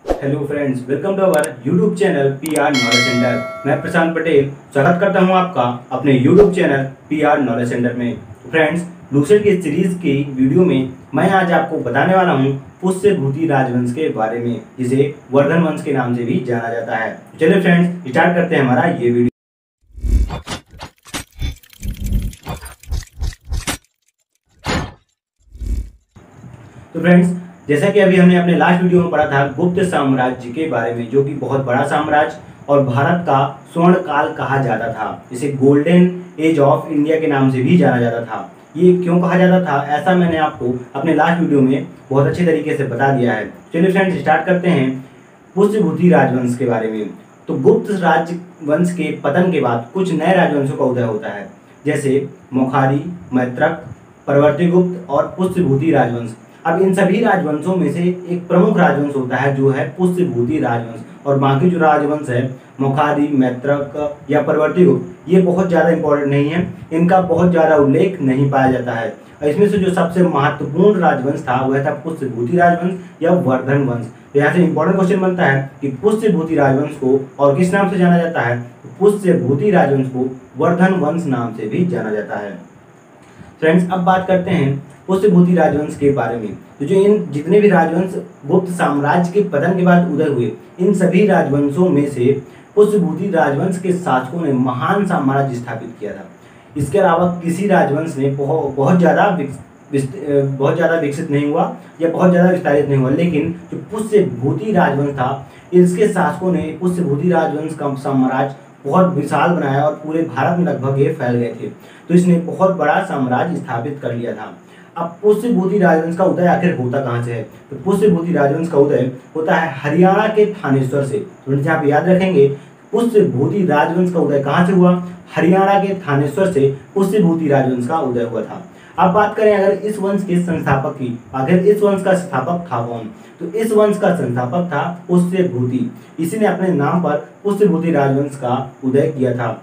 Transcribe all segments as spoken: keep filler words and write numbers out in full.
Hello friends, welcome to our YouTube channel P R knowledge centre. मैं प्रशांत पटेल स्वागत करता हूं आपका अपने YouTube channel P R knowledge centre में। फ्रेंड्स, लूसेंट की सीरीज की वीडियो में मैं आज आपको बताने वाला हूं पुष्यभूति राजवंश के बारे में, जिसे वर्धन वंश के नाम से भी जाना जाता है। चलिए फ्रेंड्स, स्टार्ट करते हैं हमारा ये वीडियो। तो फ्रेंड्स, जैसा कि अभी हमने अपने लास्ट वीडियो में पढ़ा था गुप्त साम्राज्य के बारे में, जो कि बहुत बड़ा साम्राज्य और भारत का स्वर्ण काल कहा जाता था। इसे गोल्डन एज ऑफ इंडिया के नाम से भी जाना जाता था। ये क्यों कहा जाता था, ऐसा मैंने आपको अपने लास्ट वीडियो में बहुत अच्छे तरीके से बता दिया है। चलिए फ्रेंड्स, स्टार्ट करते हैं पुष्यभूति राजवंश के बारे में। तो गुप्त राजवंश के पतन के बाद कुछ नए राजवंशों का उदय होता है, जैसे मोखारी, मैत्रक, प्रवर्तिगुप्त और पुष्यभूति राजवंश। अब इन सभी राजवंशों में से एक प्रमुख राजवंश होता है जो है पुष्यभूति राजवंश, और बाकी जो राजवंश है मोखारी, मैत्रक या प्रवर्तिगुप्त, ये बहुत ज़्यादा इंपॉर्टेंट नहीं है, इनका बहुत ज़्यादा उल्लेख नहीं पाया जाता है। और इसमें से जो सबसे महत्वपूर्ण राजवंश था वह था पुष्यभूति राजवंश या वर्धन वंश। तो यहाँ से इंपॉर्टेंट क्वेश्चन बनता है कि पुष्यभूति राजवंश को और किस नाम से जाना जाता है। पुष्यभूति राजवंश को वर्धन वंश नाम से भी जाना जाता है। फ्रेंड्स, अब बात करते हैं पुष्यभूति राजवंश के बारे में। तो जो इन जितने भी राजवंश गुप्त साम्राज्य के पतन के बाद उदय हुए, इन सभी राजवंशों में से पुष्यभूति राजवंश के शासकों ने महान साम्राज्य स्थापित किया था। इसके अलावा किसी राजवंश ने बहुत बहुत ज़्यादा बहुत ज़्यादा विकसित नहीं हुआ या बहुत ज़्यादा विस्तारित नहीं हुआ, लेकिन जो पुष्यभूति राजवंश था, इसके शासकों ने पुष्यभूति राजवंश का साम्राज्य बहुत विशाल बनाया और पूरे भारत में लगभग ये फैल गए थे। तो इसने बहुत बड़ा साम्राज्य स्थापित कर लिया था। अब पुष्यभूति राजवंश का उदय आखिर होता कहाँ से है? तो पुष्यभूति राजवंश का उदय होता है हरियाणा के थानेश्वर से। तो आप याद रखेंगे, पुष्यभूति राजवंश का उदय कहाँ से हुआ? हरियाणा के थानेश्वर से पुष्यभूति राजवंश का उदय हुआ था। अब बात करें अगर इस वंश के संस्थापक की, आखिर इस वंश का संस्थापक था कौन? तो इस वंश का संस्थापक था पुष्यभूति। इसी ने अपने नाम पर पुष्यभूति राजवंश का उदय किया था।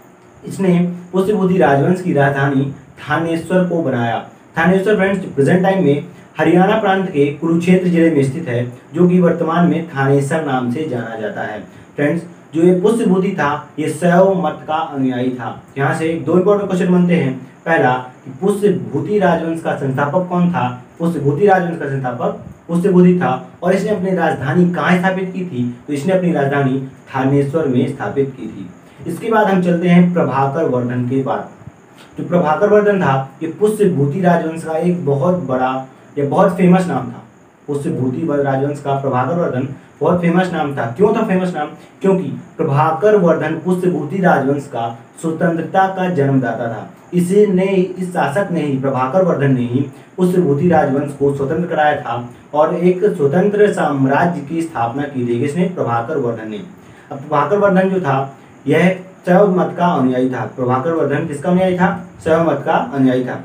इसने पुष्यभूति राजवंश की राजधानी थानेश्वर को बनाया। थानेश्वर फ्रेंड्स प्रेजेंट टाइम में हरियाणा प्रांत के कुरुक्षेत्र जिले में स्थित है, जो कि वर्तमान में थानेसर नाम से जाना जाता है। फ्रेंड्स, जो ये पुष्यभूति था ये शैव मत का अनुयायी था। यहाँ से दो इंपॉर्टेंट क्वेश्चन बनते हैं। पहला कि पुष्यभूति राजवंश का संस्थापक कौन था? पुष्यभूति राजवंश का संस्थापक पुष्यभूति था। और इसने अपनी राजधानी कहाँ स्थापित की थी? तो इसने अपनी राजधानी थानेश्वर में स्थापित की थी। इसके बाद हम चलते हैं प्रभाकर वर्धन के बाद। जो प्रभाकर वर्धन था ये पुष्यभूति राजवंश का एक बहुत बड़ा या बहुत फेमस नाम था। पुष्यभूति राजवंश का प्रभाकर वर्धन बहुत फेमस नाम था। क्यों था फेमस नाम? क्योंकि प्रभाकर वर्धन पुष्यभूति राजवंश का स्वतंत्रता का जन्मदाता था। इसी ने इस शासक ने ही, प्रभाकर वर्धन ने ही पुष्यभूति राजवंश को स्वतंत्र कराया था और एक स्वतंत्र साम्राज्य की स्थापना की थी। किसने? प्रभाकर वर्धन ने। अब प्रभाकर वर्धन जो था यह शैव मत का अनुयायी था। प्रभाकर वर्धन किसका अनुयायी था? शैव मत का अनुयायी था।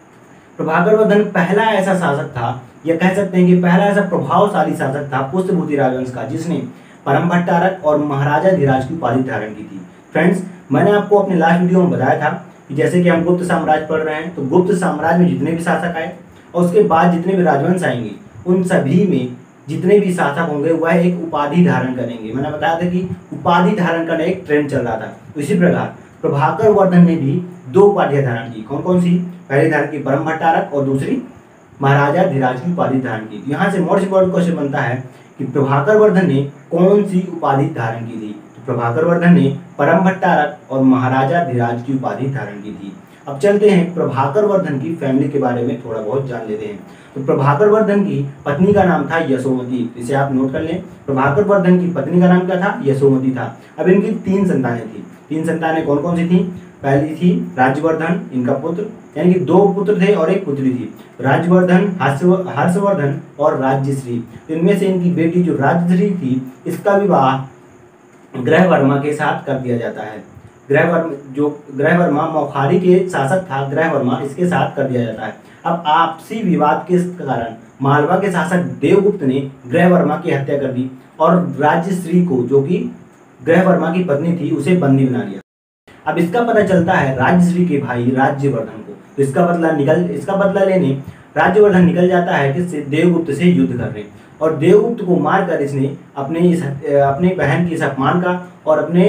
प्रभाकर वर्धन पहला ऐसा शासक था, या कह सकते हैं कि पहला ऐसा प्रभावशाली शासक था पुष्यभूति राजवंश का, जिसने परम भट्टारक और महाराजा धीराज की उपाधि धारण की थी। फ्रेंड्स, मैंने आपको अपने लास्ट वीडियो में बताया था कि जैसे कि हम गुप्त साम्राज्य पढ़ रहे हैं, तो गुप्त साम्राज्य में जितने भी शासक आए और उसके बाद जितने भी राजवंश आएंगे, उन सभी में जितने भी शासक होंगे वह एक उपाधि धारण करेंगे। मैंने बताया था कि उपाधि धारण करने एक ट्रेंड चल रहा था। तो इसी प्रकार प्रभाकर वर्धन ने भी दो उपाधियां धारण की। कौन कौन सी? पहली धारण की परम भट्टारक और दूसरी महाराजा धीराज की उपाधि धारण की। यहाँ से मोस्ट इंपॉर्टेंट क्वेश्चन बनता है कि प्रभाकर वर्धन ने कौन सी उपाधि धारण की थी? तो प्रभाकर वर्धन ने परम भट्टारक और महाराजा धीराज की उपाधि धारण की थी। अब चलते हैं प्रभाकर वर्धन की फैमिली के बारे में थोड़ा बहुत जान लेते हैं। तो प्रभाकर वर्धन की पत्नी का नाम था यशोमती। इसे आप नोट कर लें। प्रभाकर वर्धन की पत्नी का नाम क्या था? यशोमती था। अब इनकी तीन संतानें थी। तीन संतानें कौन कौन सी थी? पहली थी राज्यवर्धन, इनका पुत्र, यानी कि दो पुत्र थे और एक पुत्री थी। राज्यवर्धन, हर्षवर्धन और राज्यश्री। इनमें से इनकी बेटी जो राज्यश्री थी, इसका विवाह ग्रहवर्मा के साथ कर दिया जाता है। ग्रहवर्मा जो ग्रहवर्मा मोखारी के शासक था, ग्रहवर्मा इसके साथ कर दिया जाता है। अब आपसी विवाद के कारण मालवा के शासक देवगुप्त ने ग्रहवर्मा की हत्या कर दी और राज्यश्री को, जो कि ग्रहवर्मा की पत्नी थी, उसे बंदी बना लिया। अब इसका पता चलता है राज्यश्री के भाई राज्यवर्धन को। तो इसका बदला निकल इसका बदला लेने राज्यवर्धन निकल जाता है कि देवगुप्त से युद्ध करने, और देवगुप्त को मारकर इसने अपने इस अपने बहन की इस अपमान का और अपने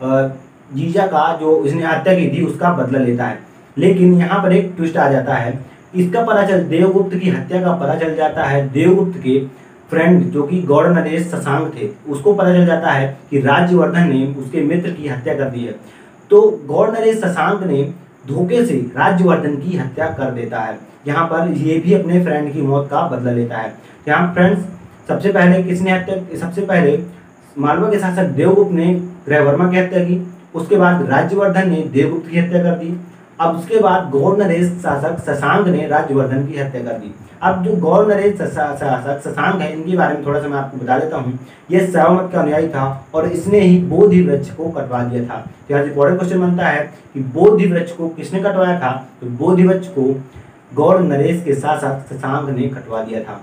जीजा का जो इसने हत्या की थी उसका बदला लेता है। लेकिन यहाँ पर एक ट्विस्ट आ जाता है। इसका पता चल देवगुप्त की हत्या का पता चल जाता है देवगुप्त के फ्रेंड जो कि गौड़ नरेश शशांक थे, उसको पता चल जाता है कि राज्यवर्धन ने उसके मित्र की हत्या कर दी है। तो गौड़ नरेश शशांक ने धोखे से राज्यवर्धन की हत्या कर देता है। यहाँ पर ये भी अपने फ्रेंड की मौत का बदला लेता है। यहाँ फ्रेंड्स सबसे पहले किसने हत्या सबसे पहले मालवा के शासक देवगुप्त ने ग्रहवर्मा की हत्या की, उसके बाद राज्यवर्धन ने देवगुप्त की हत्या कर दी, अब उसके बाद गौड़ नरेश शासक शशांक ने राज्यवर्धन की हत्या कर दी। अब जो गौड़ नरेश शासक शशांक है इनके बारे में थोड़ा सा मैं आपको बता देता हूँ। यह शैव मत का अनुयायी था और इसने ही बोधि वृक्ष को कटवा दिया था। तो यहाँ इंपॉर्टेंट क्वेश्चन बनता है कि बोधि वृक्ष को किसने कटवाया था, तो बोधि वृक्ष को गौड़ नरेश के शासक शशांक ने कटवा दिया था।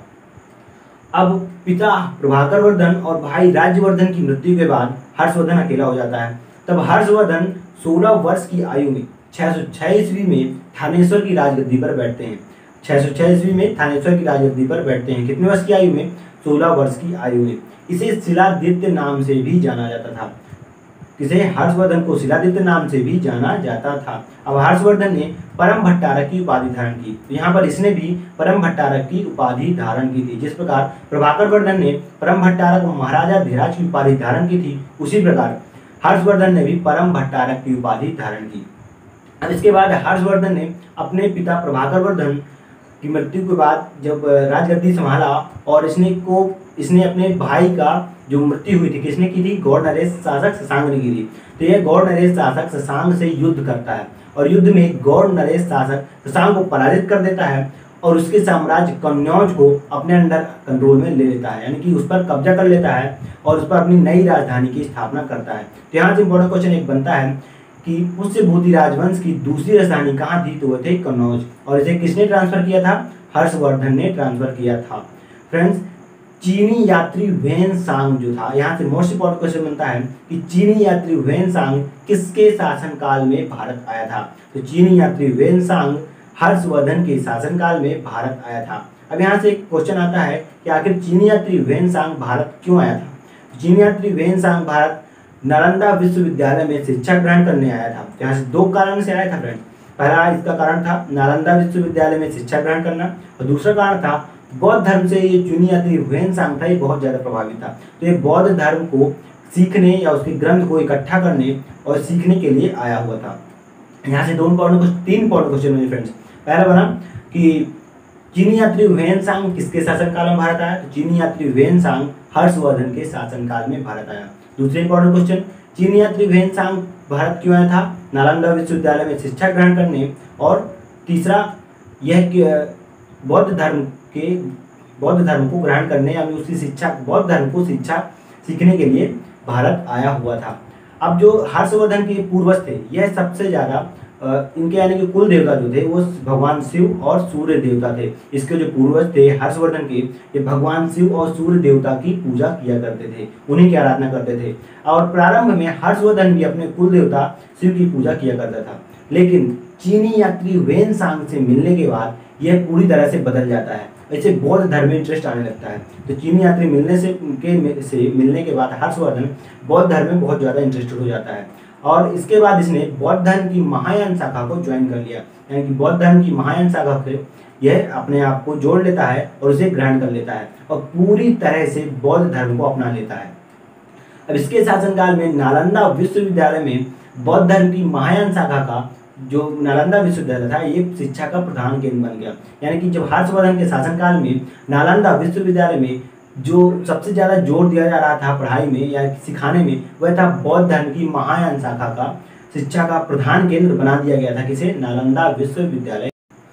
अब पिता प्रभाकर वर्धन और भाई राज्यवर्धन की मृत्यु के बाद हर्षवर्धन अकेला हो जाता है। तब हर्षवर्धन सोलह वर्ष की आयु में छह सौ छह ईस्वी में थानेश्वर की राजगद्दी पर बैठते हैं। छह सौ छह ईस्वी में थानेश्वर की राजगद्दी पर बैठते हैं। कितने वर्ष की आयु में, सोलह वर्ष की आयु में। इसे शिलादित्य नाम से भी जाना जाता था। किसे, हर्षवर्धन को शिलादित्य नाम से भी जाना जाता था। अब हर्षवर्धन ने परम भट्टारक की उपाधि धारण की, तो यहाँ पर इसने भी परम भट्टारक की उपाधि धारण की थी। जिस प्रकार प्रभाकर वर्धन ने परम भट्टारक महाराजा धीराज की उपाधि धारण की थी, उसी प्रकार हर्षवर्धन ने भी परम भट्टारक की उपाधि धारण की। अब इसके बाद हर्षवर्धन ने अपने पिता प्रभाकर वर्धन की मृत्यु के बाद जब राजगद्दी संभाला और इसने को इसने अपने भाई का जो मृत्यु हुई थी किसने की थी, गौड़ नरेश शासक शशांक ने की थी। तो यह गौड़ नरेश शासक शशांक से युद्ध करता है और युद्ध में गौड़ नरेश शासक शशांक को पराजित कर देता है और उसके साम्राज्य कन्नौज को अपने अंडर कंट्रोल में ले लेता है, यानी कि उस पर कब्जा कर लेता है और उस पर अपनी नई राजधानी की स्थापना करता है। तो यहाँ से इंपॉर्टेंट क्वेश्चन एक बनता है कि पुष्यभूति राजवंश की दूसरी राजधानी कहाँ थी, तो वह थे कन्नौज, और इसे किसने ट्रांसफर किया था, हर्षवर्धन ने ट्रांसफर किया था। फ्रेंड्स चीनी यात्री वेन सांग जो था, यहाँ से मोस्ट इंपॉर्टेंट क्वेश्चन बनता है कि चीनी यात्री वेन सांग किसके शासनकाल में भारत आया था। तो चीनी यात्री वेन सांग हर्षवर्धन के शासनकाल में भारत आया था। अब यहाँ से एक क्वेश्चन आता है कि आखिर चीनी यात्री वेन सांग भारत क्यों आया था। चीनी यात्री वेन सांग भारत नालंदा विश्वविद्यालय में शिक्षा ग्रहण करने आया था। यहाँ से दो कारण से आया था फ्रेंड। पहला इसका कारण था नालंदा विश्वविद्यालय में शिक्षा ग्रहण करना, और दूसरा कारण था बौद्ध धर्म से ये चीनी यात्री वेन सांग था, ये बहुत ज़्यादा प्रभावित था। तो ये बौद्ध धर्म को सीखने या उसके ग्रंथ को इकट्ठा करने और सीखने के लिए आया हुआ था। यहाँ से दो इंपॉर्टेंट क्वेश्चन तीन इंपॉर्टेंट क्वेश्चन हुए फ्रेंड्स। पहला बना कि चीनी यात्री वेन सांग किसके शासनकाल में भारत आया, तो चीनी यात्री वेन सांग हर्षवर्धन के शासनकाल में भारत आया। दूसरे इंपॉर्टेंट क्वेश्चन, चीनी यात्री वेन सांग भारत क्यों आया था, नालंदा विश्वविद्यालय में शिक्षा ग्रहण करने, और तीसरा यह बौद्ध धर्म के बौद्ध धर्म को ग्रहण करने यानी उसकी शिक्षा बौद्ध धर्म को शिक्षा सीखने के लिए भारत आया हुआ था। अब जो हर्षवर्धन के पूर्वज थे यह सबसे ज़्यादा इनके यानी कि कुल देवता जो थे वो भगवान शिव और सूर्य देवता थे। इसके जो पूर्वज थे हर्षवर्धन के, ये भगवान शिव और सूर्य देवता की पूजा किया करते थे, उन्हीं की आराधना करते थे। और प्रारंभ में हर्षवर्धन भी अपने कुल देवता शिव की पूजा किया करता था, लेकिन चीनी यात्री वेन सांग से मिलने के बाद यह पूरी तरह से बदल जाता है। ऐसे बौद्ध धर्म में इंटरेस्ट आने लगता है। तो चीनी यात्री मिलने से के से मिलने के बाद हर्षवर्धन बौद्ध धर्म में बहुत ज़्यादा इंटरेस्टेड हो जाता है, और इसके बाद इसने बौद्ध धर्म की महायान शाखा को ज्वाइन कर लिया, यानी कि बौद्ध धर्म की महायान शाखा से यह अपने आप को जोड़ लेता है और उसे ग्रहण कर लेता है और पूरी तरह से बौद्ध धर्म को अपना लेता है। अब इसके शासनकाल में नालंदा विश्वविद्यालय में बौद्ध धर्म की महायान शाखा का जो नालंदा विश्वविद्यालय था ये शिक्षा का प्रधान केंद्र बन गया। यानी कि जब हर्षवर्धन के शासनकाल में नालंदा विश्वविद्यालय में जो सबसे ज़्यादा जोर दिया जा रहा था पढ़ाई में या सिखाने में, वह था बौद्ध धर्म की महायान शाखा का शिक्षा का प्रधान केंद्र बना दिया गया था, किसे, नालंदा विश्वविद्यालय।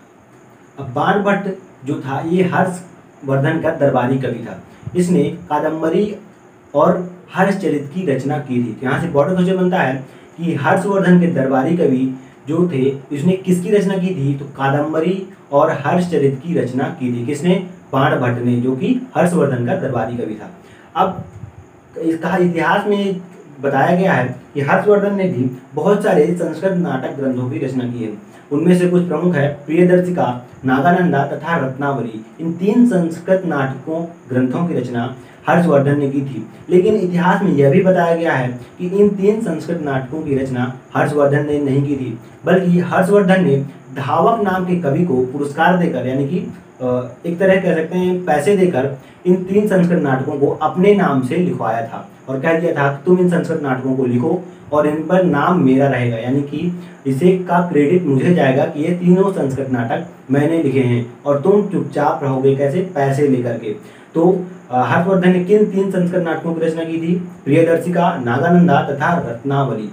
अब बाणभट्ट जो था ये हर्षवर्धन का दरबारी कवि था। इसने कादम्बरी और हर्षचरित की रचना की थी। यहाँ से इंपॉर्टेंट क्वेश्चन बनता है कि हर्षवर्धन के दरबारी कवि जो थे इसने किसकी रचना की थी, तो कादम्बरी और हर्षचरित की रचना की थी। किसने, बाणभट्ट ने, जो कि हर्षवर्धन का दरबारी कवि था। अब इसका इतिहास में बताया गया है कि हर्षवर्धन ने भी बहुत सारे संस्कृत नाटक ग्रंथों की रचना की है। उनमें से कुछ प्रमुख है प्रियदर्शिका, नागानंदा तथा रत्नावली। इन तीन संस्कृत नाटकों ग्रंथों की रचना हर्षवर्धन ने की थी। लेकिन इतिहास में यह भी बताया गया है कि इन तीन संस्कृत नाटकों की रचना हर्षवर्धन ने नहीं की थी, बल्कि हर्षवर्धन ने धावक नाम के कवि को पुरस्कार देकर, यानी कि एक तरह कह सकते हैं पैसे देकर, इन तीन संस्कृत नाटकों को अपने नाम से लिखवाया था और कह दिया था तुम इन संस्कृत नाटकों को लिखो और इन पर नाम मेरा रहेगा, यानी कि इसे का क्रेडिट मुझे जाएगा कि ये तीनों संस्कृत नाटक मैंने लिखे हैं और तुम चुपचाप रहोगे कैसे, पैसे लेकर के। तो हर्षवर्धन ने किन तीन संस्कृत नाटकों की रचना की थी? प्रियदर्शिका, नागानंदा तथा रत्नावली।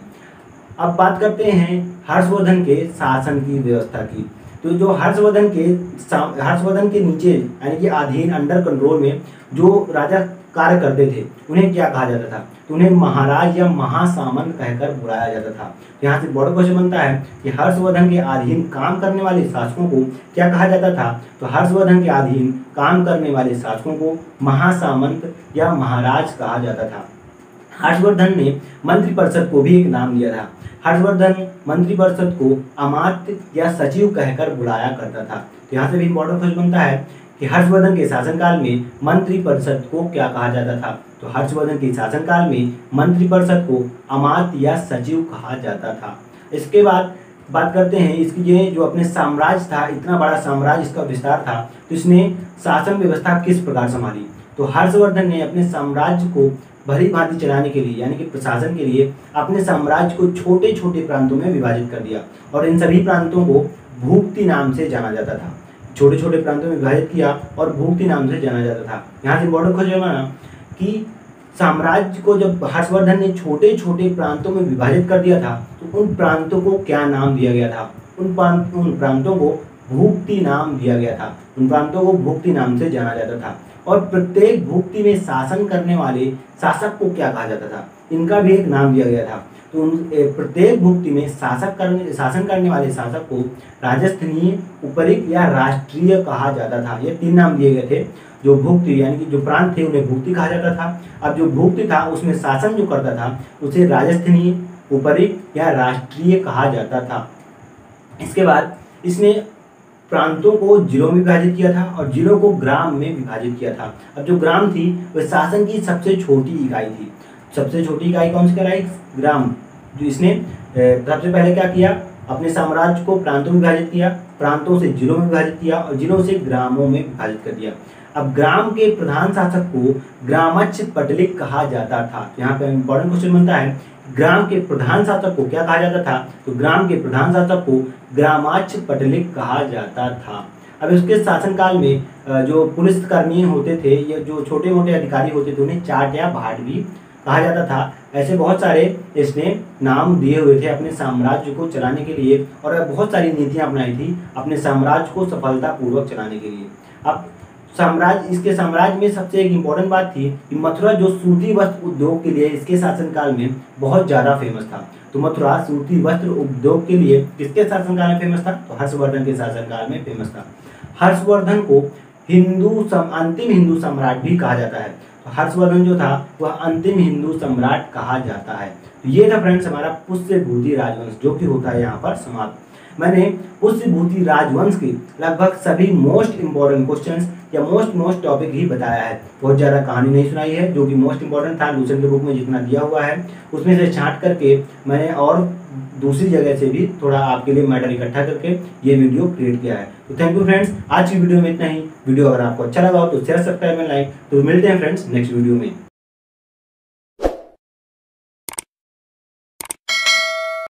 अब बात करते हैं हर्षवर्धन के शासन की व्यवस्था की। तो जो हर्षवर्धन के हर्षवर्धन के नीचे यानी कि अधीन, अंडर कंट्रोल में जो राजा कार्य करते थे उन्हें क्या कहा जाता था? तो उन्हें महाराज या महासामंत कहकर बुलाया जाता था। यहाँ से बड़ा क्वेश्चन बनता है कि हर्षवर्धन के अधीन काम करने वाले शासकों को क्या कहा जाता था? तो हर्षवर्धन के अधीन काम करने वाले शासकों को महासामंत या महाराज कहा जाता था। हर्षवर्धन ने मंत्रिपरिषद को भी एक नाम दिया था। हर्षवर्धन मंत्रिपरिषद को अमात्य या सचिव कहकर बुलाया करता था। तो यहाँ से भी इम्पोर्टेंट क्वेश्चन बनता है कि हर्षवर्धन के शासनकाल में मंत्रिपरिषद को क्या कहा जाता था? तो हर्षवर्धन के शासनकाल में मंत्रिपरिषद को अमात्य या सचिव कहा जाता था। इसके बाद बात करते हैं इसकी, ये जो अपने साम्राज्य था, इतना बड़ा साम्राज्य, इसका विस्तार था, तो इसने शासन व्यवस्था किस प्रकार संभाली? तो हर्षवर्धन ने अपने साम्राज्य को भली भांति चलाने के लिए, यानी कि प्रशासन के लिए, अपने साम्राज्य को छोटे छोटे प्रांतों में विभाजित कर दिया और इन सभी प्रांतों को भूक्ति नाम से जाना जाता था। छोटे छोटे प्रांतों में विभाजित किया और भूक्ति नाम से जाना जाता था। यहाँ से इम्पोर्टेंट क्वेश्चन बना कि साम्राज्य को जब हर्षवर्धन ने छोटे छोटे प्रांतों में विभाजित कर दिया था तो उन प्रांतों को क्या नाम दिया गया था? उन प्रांत उन प्रांतों को भूक्ति नाम दिया गया था। उन प्रांतों को भूक्ति नाम से जाना जाता था। और प्रत्येक भूक्ति में शासन करने वाले शासक को क्या कहा जाता था? इनका भी एक नाम दिया गया था। तो उन प्रत्येक भूक्ति में शासक करने शासन करने वाले शासक को राजस्थानीय, उपरिक या राष्ट्रीय कहा जाता था। ये तीन नाम दिए गए थे। जो भूक्ति यानी कि जो प्रांत थे उन्हें भूक्ति कहा जाता था। अब जो भूक्ति था उसमें शासन जो करता था उसे राजस्थानीय, उपरिक या राष्ट्रीय कहा जाता था। इसके बाद इसने प्रांतों को जिलों में विभाजित किया था और जिलों को ग्राम में विभाजित किया था। अब जो ग्राम थी वह शासन की सबसे छोटी इकाई थी। सबसे छोटी इकाई कौन सी कराई? ग्राम। जो इसने सबसे पहले क्या किया? अपने साम्राज्य को प्रांतों में विभाजित किया, प्रांतों से जिलों में विभाजित किया और जिलों से ग्रामों में विभाजित कर दिया। अब ग्राम के प्रधान शासक को ग्रामच्छ पटलिक कहा जाता था। यहाँ पे इंपॉर्टेंट क्वेश्चन बनता है, ग्राम के प्रधान शासक को क्या कहा जाता था? तो ग्राम के प्रधान शासक को ग्रामाच्छ पटलिक कहा जाता था। अब इसके शासनकाल में जो पुलिसकर्मी होते थे या जो छोटे मोटे अधिकारी होते थे उन्हें चाट या भाट भी कहा जाता था। ऐसे बहुत सारे इसने नाम दिए हुए थे अपने साम्राज्य को चलाने के लिए और बहुत सारी नीतियां अपनाई थी अपने साम्राज्य को सफलतापूर्वक चलाने के लिए। अब साम्राज्य इसके साम्राज्य में सबसे एक इम्पोर्टेंट बात थी कि मथुरा जो सूती वस्त्र उद्योग के लिए इसके शासनकाल में बहुत ज़्यादा फेमस था। तो मथुरा सूती वस्त्र उद्योग के लिए किसके शासनकाल में फेमस था? तो हर्षवर्धन के शासनकाल में फेमस था। हर्षवर्धन को हिंदू सम, अंतिम हिंदू सम्राट भी कहा जाता है। तो हर्षवर्धन जो था वह अंतिम हिंदू सम्राट कहा जाता है। तो ये था फ्रेंड्स हमारा पुष्यभूति राजवंश, जो कि होता है यहाँ पर समाप्त। मैंने पुष्यभूति राजवंश के लगभग सभी मोस्ट इंपॉर्टेंट क्वेश्चंस या मोस्ट मोस्ट टॉपिक ही बताया है। बहुत ज़्यादा कहानी नहीं सुनाई है, जो कि मोस्ट इंपॉर्टेंट था लूसेंट के बुक में जितना दिया हुआ है उसमें से छांट करके मैंने और दूसरी जगह से भी थोड़ा आपके लिए मैटर इकट्ठा करके ये वीडियो क्रिएट किया है। तो थैंक यू फ्रेंड्स, आज की वीडियो में इतना ही। वीडियो अगर आपको अच्छा लगा हो तो शेयर, सब्सक्राइब एंड लाइक। तो मिलते हैं फ्रेंड्स नेक्स्ट वीडियो में।